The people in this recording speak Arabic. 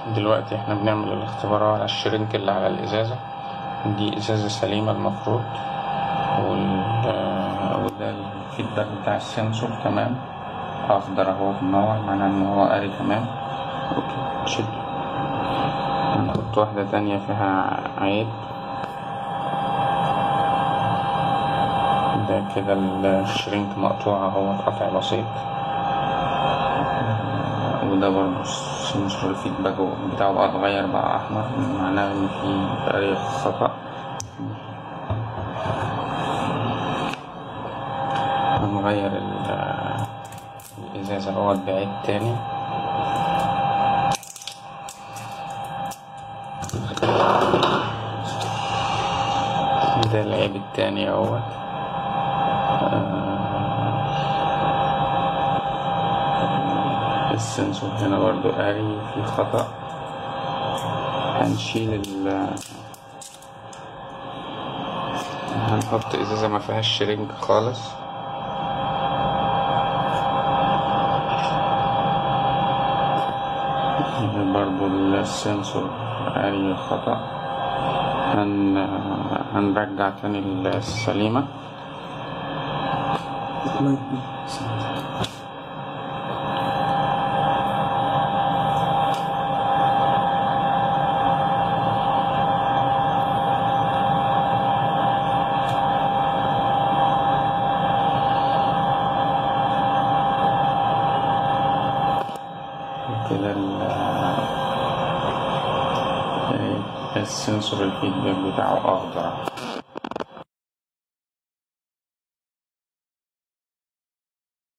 دلوقتي احنا بنعمل الاختبار على الشرينك اللي على الإزازة. دي إزازة سليمة المفروض، وده الفيدباك بتاع السنسور تمام، أخضر أهو منور، معناه إن هو قاري تمام. أوكي شد. نحط واحدة تانية فيها عيب، ده كده الشرينك مقطوع اهو، قطع بسيط. وده برضه سنسور الفيدباك بتاعه بقى اتغير بقى أحمر، معناه إن في تاريخ خطأ. هنغير الإزازة اهوت بعيد تاني. ده العيب التاني اهوت. السنسور هنا برضو قاري في خطأ. هنشيل هنحط ازازة ما فيهاش شرينك خالص. برضو السنسور قاري خطأ. هنرجع تاني السليمة. كده السنسور الفيدباك بتاعه أخضر.